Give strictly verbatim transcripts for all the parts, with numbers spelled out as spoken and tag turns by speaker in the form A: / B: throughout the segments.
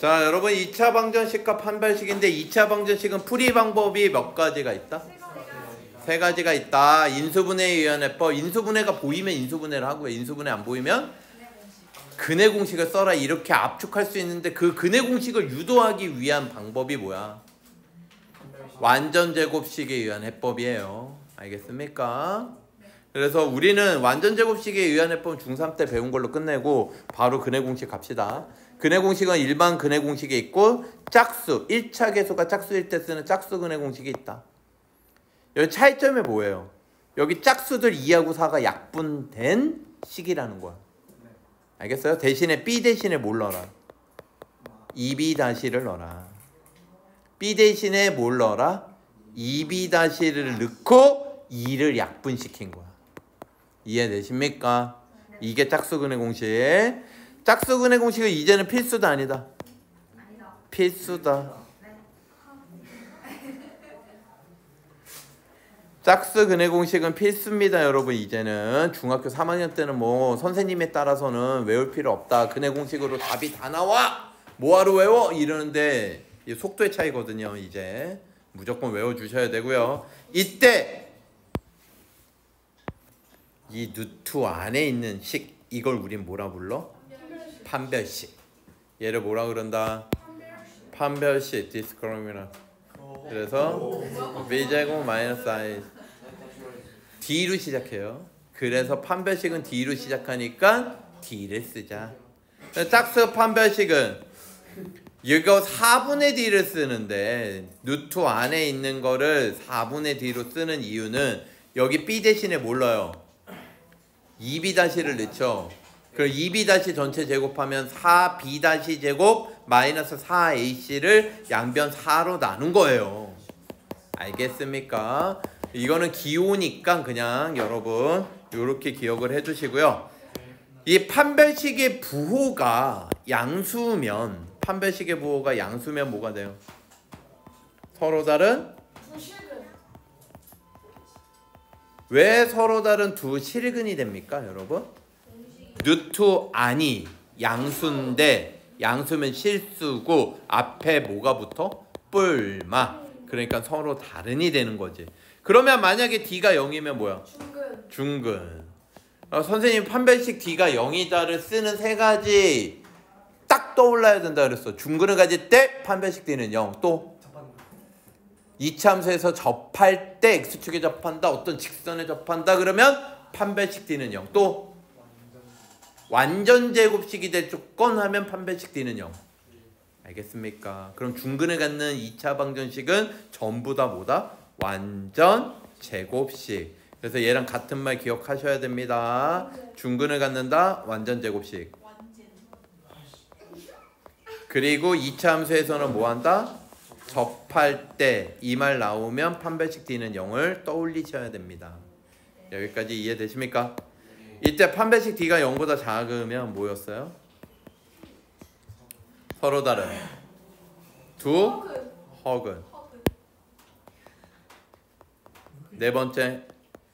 A: 자, 여러분 이 차 방정식과 판별식인데 이 차 방정식은 풀이 방법이 몇 가지가 있다? 세 가지가 있다. 인수분해 의한 해법. 인수분해가 보이면 인수분해를 하고요. 인수분해 안 보이면 근해 공식을 써라. 이렇게 압축할 수 있는데 그 근해 공식을 유도하기 위한 방법이 뭐야? 완전 제곱식에 의한 해법이에요. 알겠습니까? 그래서 우리는 완전 제곱식에 의한 해법은 중삼 때 배운 걸로 끝내고 바로 근해 공식 갑시다. 근해 공식은 일반 근해 공식에 있고 짝수, 일 차 계수가 짝수일 때 쓰는 짝수 근해 공식이 있다. 여기 차이점이 뭐예요? 여기 짝수들 이하고 사가 약분된 식이라는 거야. 알겠어요? 대신에 B 대신에 뭘 넣어라? 이 비 다시를 넣어라. B 대신에 뭘 넣어라? 이 비 다시를 넣고 이를 약분시킨 거야. 이해되십니까? 이게 짝수근해 공식. 짝수근해 공식은 이제는 필수다 아니다? 필수다. 짝수근해 공식은 필수입니다, 여러분. 이제는 중학교 삼 학년 때는 뭐 선생님에 따라서는 외울 필요 없다. 근해 공식으로 답이 다 나와. 뭐하러 외워? 이러는데 속도의 차이거든요. 이제 무조건 외워주셔야 되고요. 이때 이 누트 안에 있는 식, 이걸 우린 뭐라 불러? 판별식. 얘를 뭐라 그런다? 판별식. 디스크로미나. 그래서 b제곱 마이너스 i d로 시작해요. 그래서 판별식은 d로 시작하니까 d를 쓰자. 짝수 판별식은 이거 사분의 d를 쓰는데 누트 안에 있는 거를 사분의 d로 쓰는 이유는 여기 b 대신에 뭘 넣어요? 이 비 다시를 넣죠. 그럼 이 비 다시 전체 제곱하면 사 비 다시 제곱 마이너스 사 에이씨를 양변 사로 나눈 거예요. 알겠습니까? 이거는 기호니까 그냥 여러분 이렇게 기억을 해주시고요. 이 판별식의 부호가 양수면, 판별식의 부호가 양수면 뭐가 돼요? 서로 다른? 왜 서로 다른 두 실근이 됩니까, 여러분? 누트 안이 양수인데 양수면 실수고 앞에 뭐가 붙어? 뿔마. 그러니까 서로 다른이 되는 거지. 그러면 만약에 d가 영이면 뭐야? 중근. 중근. 어, 선생님 판별식 d가 영이다를 쓰는 세 가지 딱 떠올라야 된다 그랬어. 중근을 가질 때 판별식 d는 영. 또 이차함수에서 접할 때 x축에 접한다. 어떤 직선에 접한다. 그러면 판별식 d는 영. 또 완전 제곱식이 될 조건 하면 판별식 d는 영. 알겠습니까? 그럼 중근을 갖는 이 차 방정식은 전부 다 뭐다? 완전 제곱식. 그래서 얘랑 같은 말 기억하셔야 됩니다. 중근을 갖는다. 완전 제곱식. 그리고 이 차 함수에서는 뭐 한다? 접할 때 이 말 나오면 판별식 d는 영을 떠올리셔야 됩니다. 여기까지 이해되십니까? 이때 판별식 d가 영보다 작으면 뭐였어요? 서로 다른 두 허근. 네 번째,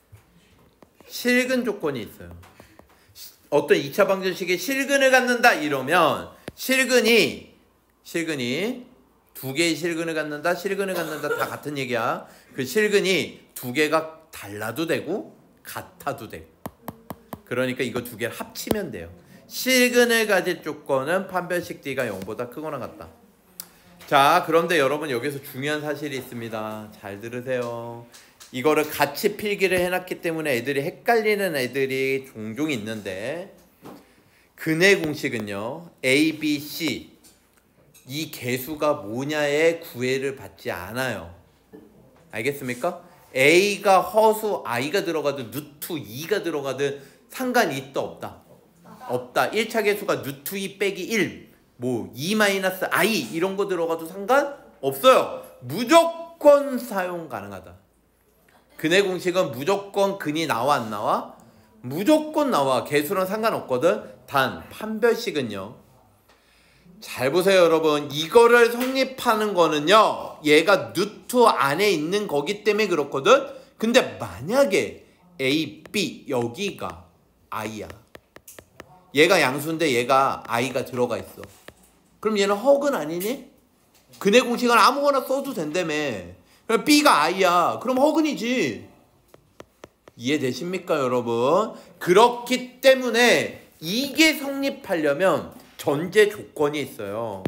A: 실근 조건이 있어요. 어떤 이 차 방정식에 실근을 갖는다 이러면 실근이 실근이 두 개의 실근을 갖는다, 실근을 갖는다 다 같은 얘기야. 그 실근이 두 개가 달라도 되고 같아도 되고. 그러니까 이거 두 개를 합치면 돼요. 실근을 가질 조건은 판별식 d가 영보다 크거나 같다. 자, 그런데 여러분 여기서 중요한 사실이 있습니다. 잘 들으세요. 이거를 같이 필기를 해놨기 때문에 애들이 헷갈리는 애들이 종종 있는데 근해 공식은요 A, B, C 이 개수가 뭐냐에 구애를 받지 않아요. 알겠습니까? A가 허수 I가 들어가든 누트 이가 들어가든 상관이 있다 없다? 없다. 일 차 개수가 누트 이 빼기 일 뭐 이 마이너스 I 이런 거 들어가도 상관없어요. 무조건 사용 가능하다. 근해 공식은 무조건 근이 나와 안 나와? 무조건 나와. 개수랑 상관없거든. 단 판별식은요. 잘 보세요 여러분. 이거를 성립하는 거는요. 얘가 누트 안에 있는 거기 때문에 그렇거든. 근데 만약에 A, B 여기가 I야. 얘가 양수인데 얘가 I가 들어가 있어. 그럼 얘는 허근 아니니? 근해 공식은 아무거나 써도 된다며. B가 I야. 그럼 허근이지. 이해되십니까 여러분? 그렇기 때문에 이게 성립하려면 전제 조건이 있어요.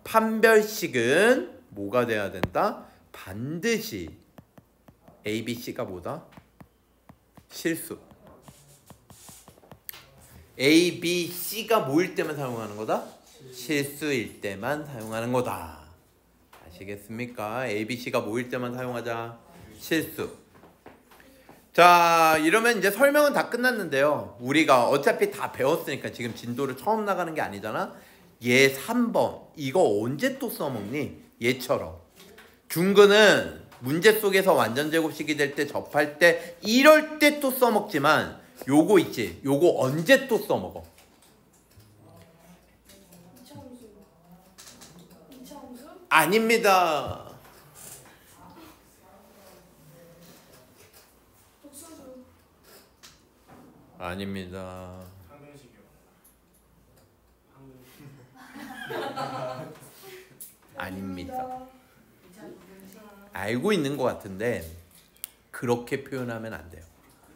A: 판별식은 뭐가 돼야 된다? 반드시 A, B, C가 뭐다? 실수. A, B, C가 뭐일 때만 사용하는 거다? 실수일 때만 사용하는 거다. 아시겠습니까? A, B, C가 뭐일 때만 사용하자. 실수. 자, 이러면 이제 설명은 다 끝났는데요. 우리가 어차피 다 배웠으니까 지금 진도를 처음 나가는 게 아니잖아. 얘 삼 번 이거 언제 또 써먹니? 얘처럼 중근은 문제 속에서 완전 제곱식이 될 때 접할 때 이럴 때 또 써먹지만 요거 있지? 요거 언제 또 써먹어?
B: 이차 함수. 이차 함수?
A: 아닙니다.
B: 독수수.
A: 아닙니다. 아닙니다. 알고 있는 것 같은데 그렇게 표현하면 안 돼요.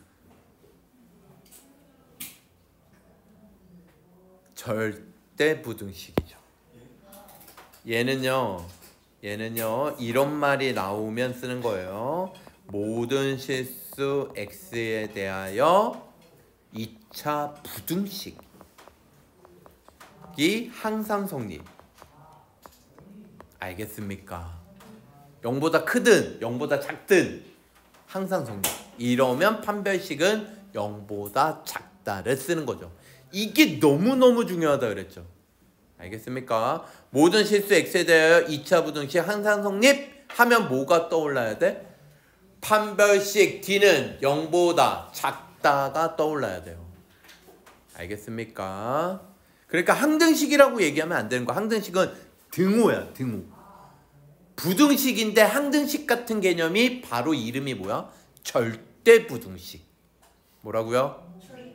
A: 절대 부등식이죠. 얘는요, 얘는요 이런 말이 나오면 쓰는 거예요. 모든 실수 x에 대하여 이 차 부등식이 항상 성립. 알겠습니까? 영보다 크든 영보다 작든 항상 성립. 이러면 판별식은 영보다 작다를 쓰는 거죠. 이게 너무너무 중요하다 그랬죠. 알겠습니까? 모든 실수 x에 대하여 이 차 부등식 항상 성립 하면 뭐가 떠올라야 돼? 판별식 D는 영보다 작다가 떠올라야 돼요. 알겠습니까? 그러니까 항등식이라고 얘기하면 안 되는 거야. 항등식은 등호야, 등호. 부등식인데 항등식 같은 개념이 바로 이름이 뭐야? 절대부등식. 뭐라고요?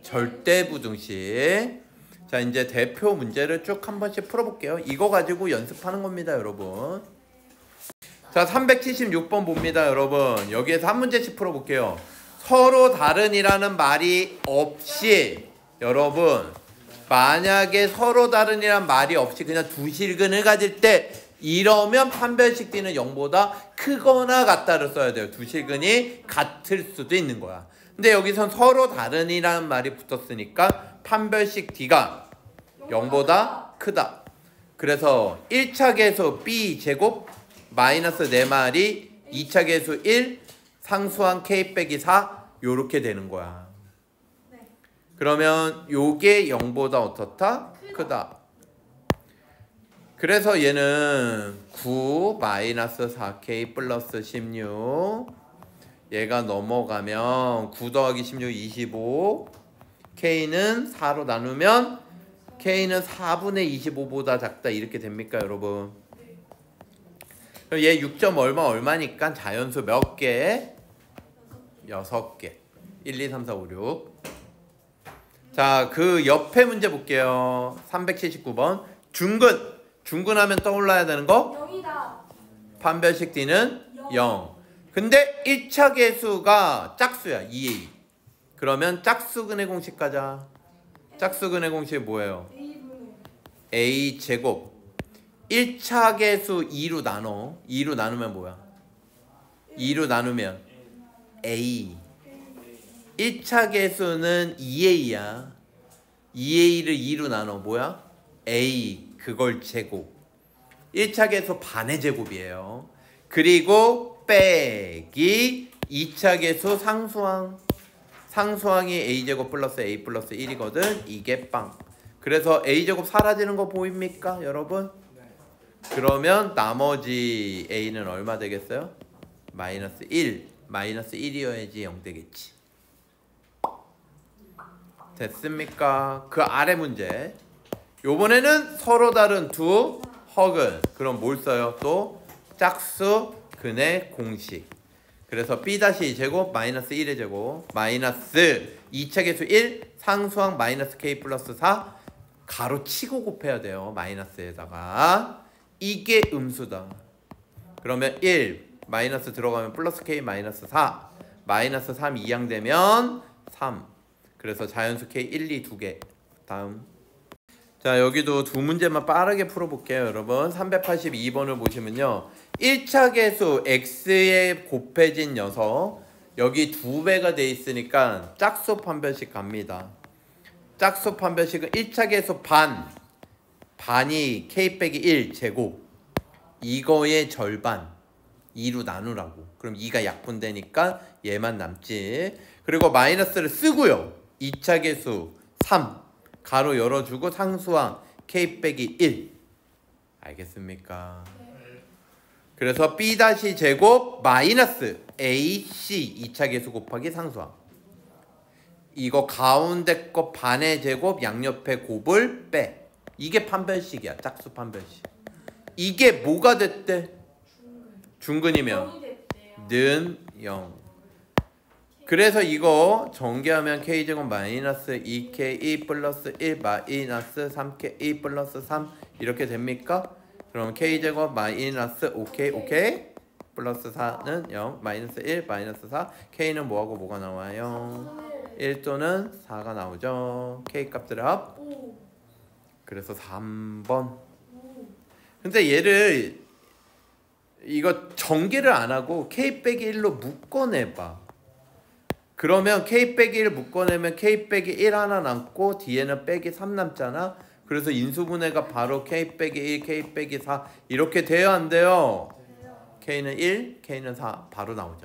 A: 절대부등식. 자, 이제 대표 문제를 쭉 한 번씩 풀어볼게요. 이거 가지고 연습하는 겁니다, 여러분. 자, 삼백칠십육 번 봅니다, 여러분. 여기에서 한 문제씩 풀어볼게요. 서로 다른이라는 말이 없이, 여러분, 만약에 서로 다른이란 말이 없이 그냥 두 실근을 가질 때 이러면 판별식 D는 영보다 크거나 같다를 써야 돼요. 두 실근이 같을 수도 있는 거야. 근데 여기선 서로 다른이라는 말이 붙었으니까 판별식 D가 영보다 크다. 그래서 일 차 계수 B 제곱 마이너스 네 마리 이 차 계수 일 상수항 K 빼기 사 요렇게 되는 거야. 그러면 요게 영보다 어떻다? 크다. 그래서 얘는 구 마이너스 사 케이 플러스 십육 얘가 넘어가면 구 더하기 십육 이십오 K는 사로 나누면 K는 사분의 이십오보다 작다 이렇게 됩니까 여러분? 그럼 얘 육 점 얼마 얼마니까 자연수 몇 개? 여섯 개. 일, 이, 삼, 사, 오, 육. 자, 그 옆에 문제 볼게요. 삼백칠십구 번. 중근. 중근하면 떠올라야 되는 거?
B: 영이다.
A: 판별식 D는 영. 근데 일 차 계수가 짝수야. 이 에이. 그러면 짝수근의 공식 가자. 짝수근의 공식이 뭐예요?
B: A분의
A: A 제곱. 일 차 계수 이로 나눠. 이로 나누면 뭐야? 이로 나누면 A. 일 차 계수는 이 에이야. 이 에이를 이로 나눠 뭐야? A 그걸 제곱. 일 차 계수 반의 제곱이에요. 그리고 빼기 이 차 계수 상수항. 상수항이 A제곱 플러스 A 플러스 일이거든. 이게 빵. 그래서 A제곱 사라지는 거 보입니까 여러분? 그러면 나머지 A는 얼마 되겠어요? 마이너스 일. 마이너스 일이어야지 영 되겠지. 됐습니까? 그 아래 문제. 요번에는 서로 다른 두 허근. 그럼 뭘 써요? 또 짝수 근의 공식. 그래서 B 다시 제곱 마이너스 일의 제곱 마이너스 이 차 계수 일 상수항 마이너스 K 플러스 사 가로 치고 곱해야 돼요. 마이너스에다가. 이게 음수다. 그러면 일 마이너스 들어가면 플러스 k 마이너스 사 마이너스 삼 이항되면 삼. 그래서 자연수 k 일, 이 두 개. 다음. 자, 여기도 두 문제만 빠르게 풀어볼게요. 여러분 삼백팔십이 번을 보시면요, 일 차 계수 x에 곱해진 녀석, 여기 두 배가 돼 있으니까 짝수 판별식 갑니다. 짝수 판별식은 일 차 계수 반, 반이 k 빼기 일 제곱, 이거의 절반 이로 나누라고. 그럼 이가 약분되니까 얘만 남지. 그리고 마이너스를 쓰고요, 이 차 계수 삼, 가로 열어주고 상수항 k 빼기 일. 알겠습니까? 그래서 b 다시 제곱 마이너스 ac 이 차 계수 곱하기 상수항. 이거 가운데 거 반의 제곱 양옆에 곱을 빼. 이게 판별식이야. 짝수 판별식. 이게 뭐가 됐대? 중근이면 는 영. 그래서 이거 전개하면 k제곱 마이너스 이 케이 플러스 일 마이너스 삼 케이 플러스 삼 이렇게 됩니까? 그럼 k제곱 마이너스 오 케이 오케이 플러스 사는 영 마이너스 일 마이너스 사. k는 뭐하고 뭐가 나와요? 일 또는 사가 나오죠. k 값들 합. 그래서 삼 번. 근데 얘를 이거 전개를 안 하고 k 빼기 일로 묶어내봐. 그러면 k 빼기 일 묶어내면 k 빼기 일 하나 남고 뒤에는 빼기 삼 남잖아. 그래서 인수분해가 바로 k 빼기 일, k 빼기 사 이렇게 돼요, 안 돼요? k는 일, k는 사 바로 나오죠.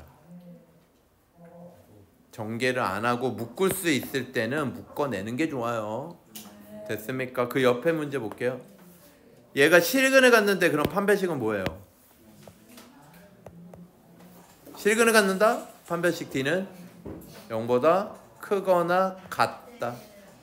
A: 전개를 안 하고 묶을 수 있을 때는 묶어내는 게 좋아요. 됐습니까? 그 옆에 문제 볼게요. 얘가 실근을 갖는데 그럼 판별식은 뭐예요? 실근을 갖는다? 판별식 D는 영보다 크거나 같다.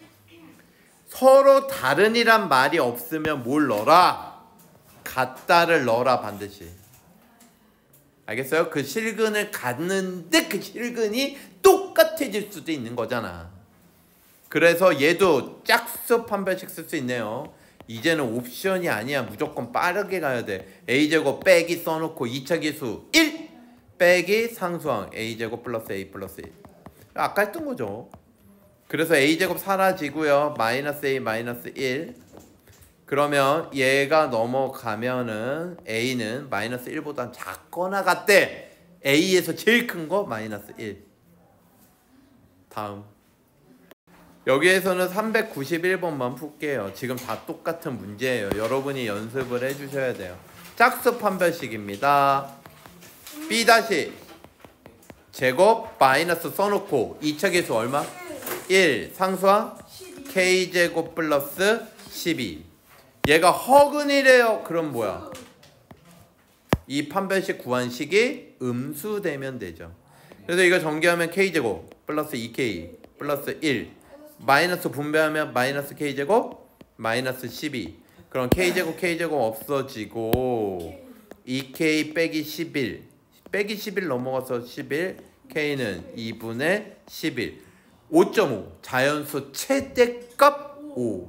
A: 서로 다른이란 말이 없으면 뭘 넣어라? 같다를 넣어라, 반드시. 알겠어요? 그 실근을 갖는데 그 실근이 똑같아질 수도 있는 거잖아. 그래서 얘도 짝수 판별식 쓸 수 있네요. 이제는 옵션이 아니야. 무조건 빠르게 가야 돼. a제곱 빼기 써놓고 이 차 기수 일 빼기 상수항 a제곱 플러스 a 플러스 일. 아까 했던 거죠. 그래서 a제곱 사라지고요. 마이너스 a 마이너스 일. 그러면 얘가 넘어가면은 a는 마이너스 일보다 작거나 같대. a에서 제일 큰 거 마이너스 일. 다음. 여기에서는 삼백구십일 번만 풀게요. 지금 다 똑같은 문제예요. 여러분이 연습을 해주셔야 돼요. 짝수 판별식입니다. b 다시 제곱 마이너스 써놓고 이 차 계수 얼마? 일. 상수항 k제곱 플러스 십이. 얘가 허근이래요. 그럼 뭐야? 이 판별식 구한식이 음수되면 되죠. 그래서 이거 전개하면 k제곱 플러스 이 케이 플러스 일 마이너스 분배하면 마이너스 k제곱 마이너스 십이. 그럼 k제곱 k제곱 없어지고 이 케이 빼기 십일 빼기 십일 넘어가서 십일. k는 이분의 십일. 오 점 오. 자연수 최대값 오.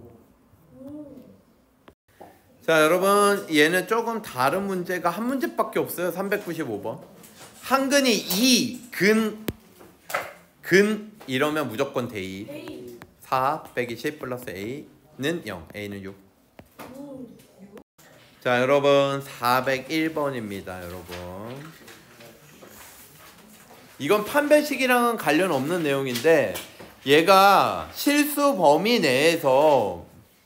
A: 자, 여러분 얘는 조금 다른 문제가 한 문제밖에 없어요. 삼백구십오 번. 한근이 이, 근, 근 이러면 무조건 대이. 사 빼기 십 플러스 a는 영. a는 육. 자, 여러분 사백일 번입니다. 여러분 이건 판별식이랑은 관련 없는 내용인데 얘가 실수 범위 내에서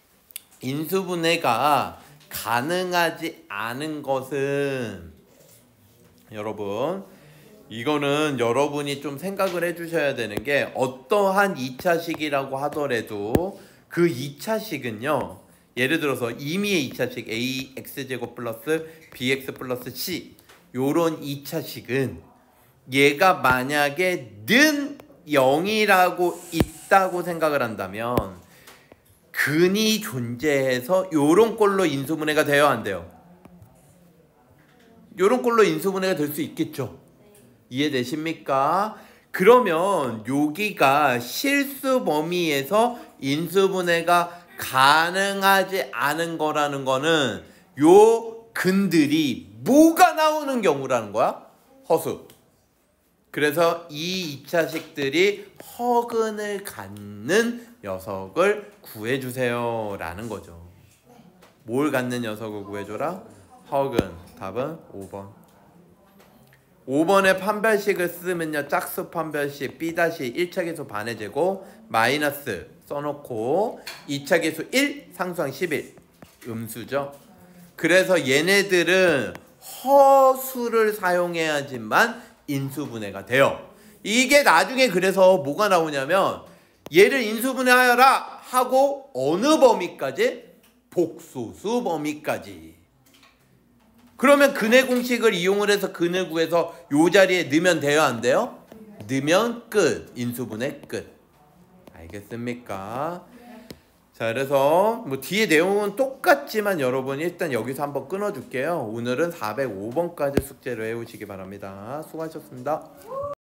A: 인수분해가 가능하지 않은 것은, 여러분 이거는 여러분이 좀 생각을 해주셔야 되는 게, 어떠한 이 차식이라고 하더라도 그 이 차식은요, 예를 들어서 임의의 이 차식 a x제곱 플러스 bx 플러스 c, 요런 이 차식은 얘가 만약에 는 영이라고 있다고 생각을 한다면 근이 존재해서 요런 꼴로 인수분해가 돼야 안 돼요? 요런 꼴로 인수분해가 될 수 있겠죠? 이해되십니까? 그러면 여기가 실수 범위에서 인수분해가 가능하지 않은 거라는 거는 요 근들이 뭐가 나오는 경우라는 거야? 허수. 그래서 이 이차식들이 허근을 갖는 녀석을 구해주세요 라는 거죠. 뭘 갖는 녀석을 구해줘라? 허근. 답은 오 번. 오 번에 판별식을 쓰면요, 짝수 판별식 B 일 차 계수 반의 제곱 마이너스 써놓고 이 차 계수 일 상수항 십일 음수죠. 그래서 얘네들은 허수를 사용해야지만 인수분해가 돼요. 이게 나중에 그래서 뭐가 나오냐면 얘를 인수분해하여라 하고 어느 범위까지? 복소수 범위까지. 그러면 근의 공식을 이용을 해서 근을 구해서 요 자리에 넣으면 돼요, 안 돼요? 넣으면 끝. 인수분해 끝. 알겠습니까? 자, 그래서 뭐 뒤에 내용은 똑같지만 여러분 일단 여기서 한번 끊어줄게요. 오늘은 사백오 번까지 숙제를 해오시기 바랍니다. 수고하셨습니다.